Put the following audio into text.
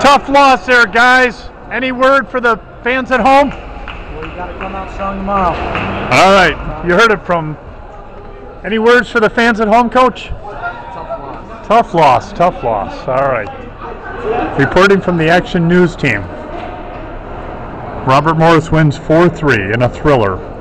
Tough loss there, guys. Any word for the fans at home? Well, you got to come out strong tomorrow. All right, you heard it from. Any words for the fans at home, Coach? Tough loss. Tough loss. All right. Reporting from the Action News team. Robert Morris wins 4-3 in a thriller.